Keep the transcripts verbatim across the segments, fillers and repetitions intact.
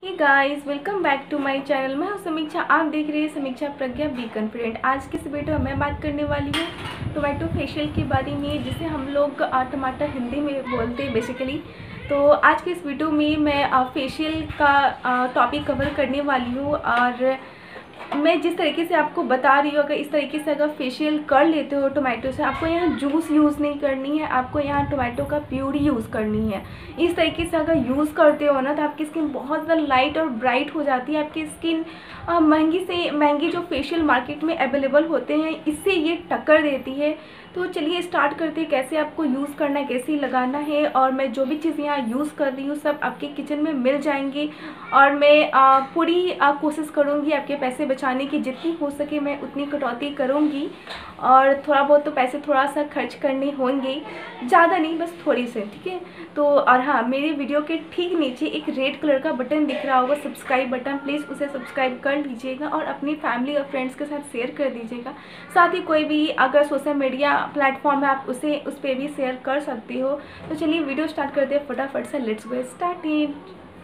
Hey guys, welcome back to my channel. मैं हूं समीक्षा। आप देख रहे हैं समीक्षा प्रज्ञा बी कॉन्फिडेंट। आज के इस वीडियो में मैं बात करने वाली हूं टोमेटो फेशियल के बारे में, जिसे हम लोग टमाटर हिंदी में बोलते हैं बेसिकली। तो आज के इस वीडियो में मैं फेशियल का टॉपिक कवर करने वाली हूँ, और मैं जिस तरीके से आपको बता रही हूँ, अगर इस तरीके से अगर फेशियल कर लेते हो टोमेटो से, आपको यहाँ जूस यूज़ नहीं करनी है, आपको यहाँ टोमेटो का प्यूरी यूज़ करनी है। इस तरीके से अगर यूज़ करते हो ना, तो आपकी स्किन बहुत ज़्यादा लाइट और ब्राइट हो जाती है। आपकी स्किन महंगी से महंगी जो फेशियल मार्केट में अवेलेबल होते हैं, इससे ये टक्कर देती है। तो चलिए स्टार्ट करते हैं, कैसे आपको यूज़ करना है, कैसे लगाना है। और मैं जो भी चीज़ यहाँ यूज़ कर रही हूँ सब आपके किचन में मिल जाएंगी, और मैं आ, पूरी आ, कोशिश करूँगी आपके पैसे बचाने की। जितनी हो सके मैं उतनी कटौती करूँगी, और थोड़ा बहुत तो पैसे थोड़ा सा खर्च करने होंगे, ज़्यादा नहीं, बस थोड़ी से, ठीक है। तो और हाँ, मेरे वीडियो के ठीक नीचे एक रेड कलर का बटन दिख रहा होगा, सब्सक्राइब बटन, प्लीज़ उसे सब्सक्राइब कर लीजिएगा और अपनी फैमिली और फ्रेंड्स के साथ शेयर कर दीजिएगा। साथ ही कोई भी अगर सोशल मीडिया प्लेटफॉर्म है, आप उसे उस पर भी शेयर कर सकते हो। तो चलिए वीडियो स्टार्ट करते हैं फटाफट से। Let's go started.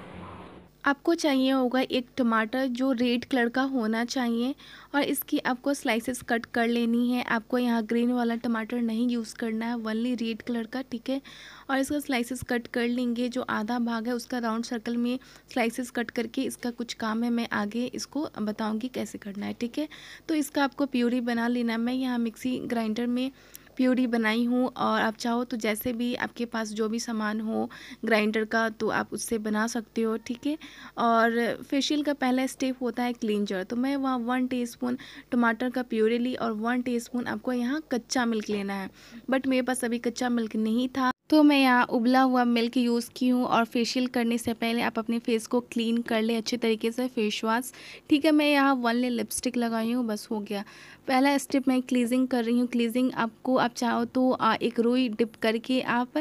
आपको चाहिए होगा एक टमाटर जो रेड कलर का होना चाहिए, और इसकी आपको स्लाइसेस कट कर लेनी है। आपको यहाँ ग्रीन वाला टमाटर नहीं यूज़ करना है, ओनली रेड कलर का, ठीक है। और इसका स्लाइसेस कट कर लेंगे। जो आधा भाग है उसका राउंड सर्कल में स्लाइसेस कट करके इसका कुछ काम है, मैं आगे इसको बताऊँगी कैसे करना है, ठीक है। तो इसका आपको प्यूरी बना लेना है। मैं यहाँ मिक्सी ग्राइंडर में प्यूरी बनाई हूँ, और आप चाहो तो जैसे भी आपके पास जो भी सामान हो ग्राइंडर का, तो आप उससे बना सकते हो, ठीक है। और फेशियल का पहला स्टेप होता है क्लींजर। तो मैं वहाँ वन टीस्पून टमाटर का प्यूरी ली, और वन टीस्पून आपको यहाँ कच्चा मिल्क लेना है। बट मेरे पास अभी कच्चा मिल्क नहीं था, तो मैं यहाँ उबला हुआ मिल्क यूज़ की हूँ। और फेशियल करने से पहले आप अपने फेस को क्लीन कर ले अच्छे तरीके से, फेस वॉश, ठीक है। मैं यहाँ वन ले लिपस्टिक लगाई हूँ, बस हो गया। पहला स्टेप मैं क्लीजिंग कर रही हूँ। क्लीजिंग आपको आप चाहो तो एक रुई डिप करके आप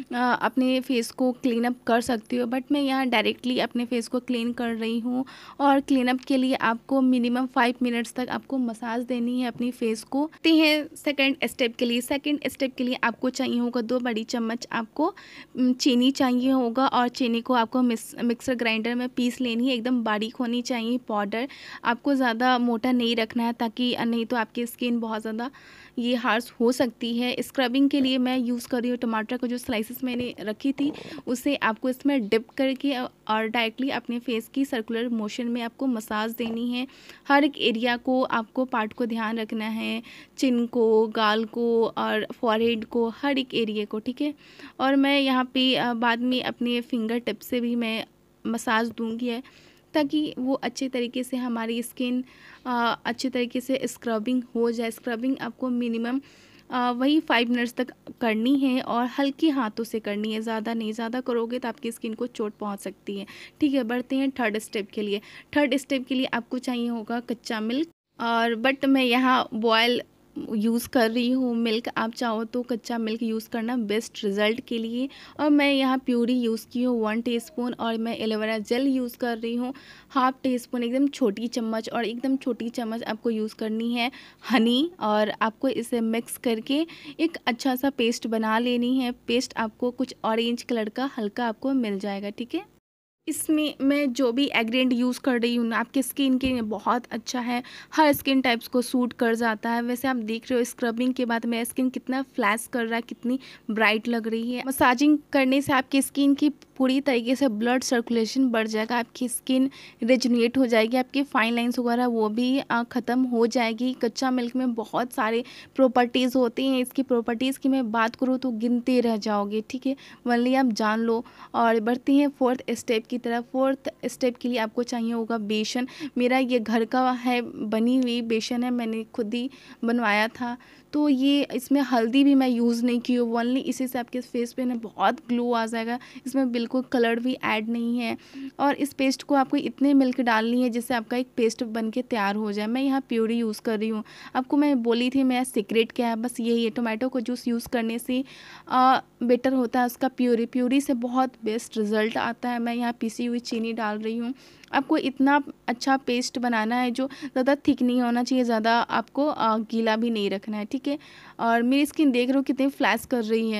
अपने फेस को क्लीन अप कर सकती हो, बट मैं यहाँ डायरेक्टली अपने फेस को क्लीन कर रही हूँ। और क्लीन अप के लिए आपको मिनिमम फाइव मिनट्स तक आपको मसाज देनी है अपनी फेस को। आते हैं सेकेंड स्टेप के लिए। सेकेंड स्टेप के लिए आपको चाहिए होगा दो बड़ी चम्मच आपको चीनी चाहिए होगा, और चीनी को आपको मिक्सर ग्राइंडर में पीस लेनी है। एकदम बारीक होनी चाहिए पाउडर, आपको ज़्यादा मोटा नहीं रखना है, ताकि नहीं तो आपकी स्किन बहुत ज़्यादा ये हार्श हो सकती है। स्क्रबिंग के लिए मैं यूज़ कर रही हूँ टमाटर को, जो स्लाइसेस मैंने रखी थी उसे आपको इसमें डिप करके और डायरेक्टली अपने फेस की सर्कुलर मोशन में आपको मसाज देनी है। हर एक एरिया को आपको पार्ट को ध्यान रखना है, चिन को, गाल को और फॉरहेड को, हर एक एरिया को, ठीक है। और मैं यहाँ पे बाद में अपने फिंगर टिप से भी मैं मसाज दूंगी है, ताकि वो अच्छे तरीके से हमारी स्किन अच्छे तरीके से स्क्रबिंग हो जाए। स्क्रबिंग आपको मिनिमम वही फाइव मिनट्स तक करनी है, और हल्के हाथों से करनी है, ज़्यादा नहीं। ज़्यादा करोगे तो आपकी स्किन को चोट पहुंच सकती है, ठीक है। बढ़ते हैं थर्ड स्टेप के लिए। थर्ड स्टेप के लिए आपको चाहिए होगा कच्चा मिल्क, और बट मैं यहाँ बॉयल यूज़ कर रही हूँ मिल्क। आप चाहो तो कच्चा मिल्क यूज़ करना बेस्ट रिज़ल्ट के लिए। और मैं यहाँ प्यूरी यूज़ की हूँ वन टीस्पून, और मैं एलोवेरा जेल यूज़ कर रही हूँ हाफ टी स्पून, एकदम छोटी चम्मच। और एकदम छोटी चम्मच आपको यूज़ करनी है हनी, और आपको इसे मिक्स करके एक अच्छा सा पेस्ट बना लेनी है। पेस्ट आपको कुछ ऑरेंज कलर का हल्का आपको मिल जाएगा, ठीक है। इसमें मैं जो भी एग्रेंट यूज़ कर रही हूँ ना, आपकी स्किन के लिए बहुत अच्छा है, हर स्किन टाइप्स को सूट कर जाता है। वैसे आप देख रहे हो स्क्रबिंग के बाद मेरा स्किन कितना फ्लैश कर रहा है, कितनी ब्राइट लग रही है। मसाजिंग करने से आपकी स्किन की पूरी तरीके से ब्लड सर्कुलेशन बढ़ जाएगा, आपकी स्किन रिजनेट हो जाएगी, आपकी फाइन लाइंस वगैरह वो भी ख़त्म हो जाएगी। कच्चा मिल्क में बहुत सारे प्रॉपर्टीज़ होती हैं, इसकी प्रॉपर्टीज़ की मैं बात करूँ तो गिनते रह जाओगे, ठीक है, वनली आप जान लो। और बढ़ती हैं फोर्थ स्टेप की तरफ। फोर्थ स्टेप के लिए आपको चाहिए होगा बेसन। मेरा ये घर का है, बनी हुई बेसन है, मैंने खुद ही बनवाया था। तो ये इसमें हल्दी भी मैं यूज़ नहीं की हूँ, ओनली इसी से आपके फेस पे ना बहुत ग्लो आ जाएगा। इसमें बिल्कुल कलर भी ऐड नहीं है। और इस पेस्ट को आपको इतने मिल्क डालनी है जिससे आपका एक पेस्ट बन के तैयार हो जाए। मैं यहाँ प्यूरी यूज़ कर रही हूँ। आपको मैं बोली थी मेरा सीक्रेट क्या है, बस यही है, टोमेटो को जूस यूज़ करने से आ, बेटर होता है उसका प्यूरी। प्यूरी से बहुत बेस्ट रिज़ल्ट आता है। मैं यहाँ पिसी हुई चीनी डाल रही हूँ। आपको इतना अच्छा पेस्ट बनाना है जो ज़्यादा थिक नहीं होना चाहिए, ज़्यादा आपको गीला भी नहीं रखना है, ठीक है। और मेरी स्किन देख रहे हो कितनी फ्लैश कर रही है।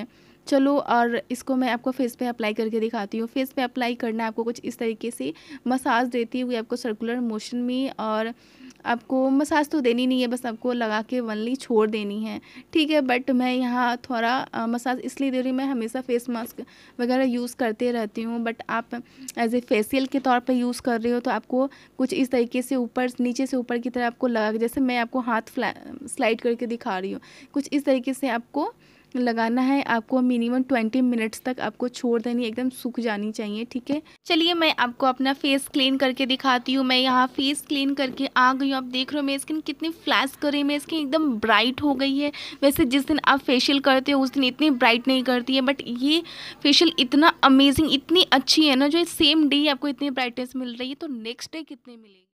चलो और इसको मैं आपको फेस पे अप्लाई करके दिखाती हूँ। फेस पे अप्लाई करना है आपको कुछ इस तरीके से, मसाज देती हुई आपको सर्कुलर मोशन में, और आपको मसाज तो देनी नहीं है, बस आपको लगा के वनली छोड़ देनी है, ठीक है। बट मैं यहाँ थोड़ा आ, मसाज इसलिए दे रही हूँ, मैं हमेशा फेस मास्क वगैरह यूज़ करते रहती हूँ, बट आप एज ए फेशियल के तौर पे यूज़ कर रहे हो तो आपको कुछ इस तरीके से ऊपर नीचे से ऊपर की तरह आपको लगा, जैसे मैं आपको हाथ स्लाइड करके दिखा रही हूँ, कुछ इस तरीके से आपको लगाना है। आपको मिनिमम ट्वेंटी मिनट्स तक आपको छोड़ देनी, एकदम सूख जानी चाहिए, ठीक है। चलिए मैं आपको अपना फेस क्लीन करके दिखाती हूँ। मैं यहाँ फेस क्लीन करके आ गई हूँ। आप देख रहे हो मेरी स्किन कितनी फ्लैश कर रही है, मेरी स्किन एकदम ब्राइट हो गई है। वैसे जिस दिन आप फेशियल करते हो उस दिन इतनी ब्राइट नहीं करती है, बट ये फेशियल इतना अमेजिंग, इतनी अच्छी है ना, जो सेम डे आपको इतनी ब्राइटनेस मिल रही है तो नेक्स्ट डे कितनी मिलेगी।